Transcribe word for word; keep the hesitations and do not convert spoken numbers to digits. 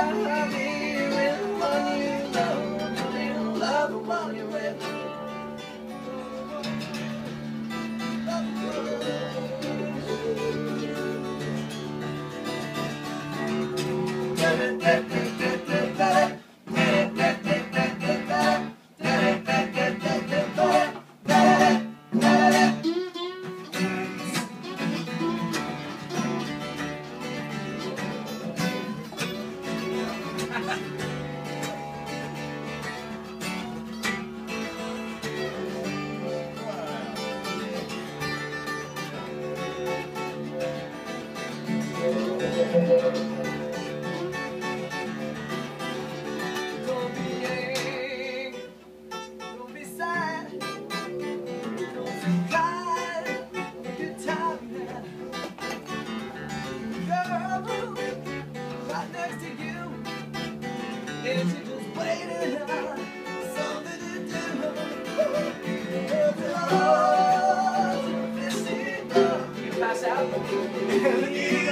I'll be with the one you love. I'll be in love with the one you're with. Don't be angry, don't be sad, don't be kind, good time now. Girl, right next to you, and she just waiting on something to do. Oh, you pass out.